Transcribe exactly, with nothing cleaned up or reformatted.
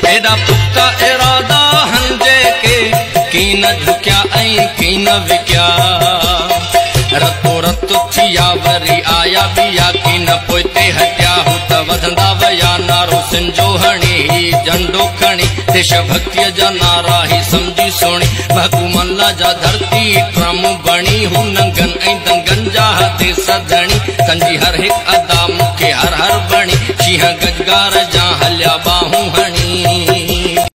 हेॾा पुख्ता इरादा हंजे के की न झुकिया ऐं की न विकिया रतो रत थिया वरी आया बिया की न पोइते हटिया हू त वधंदा वया नारो सिंजो हणी झंडो खणी देश भक्तीअ जा नारा ही समझी सोणी भगुमल्ला जा धरती ट्रम बणी हू नंगन ऐं दंगन जा हथे सधणी कंजी हर हिक अदा मूंखे हर हर बणी शींहं गजगार जा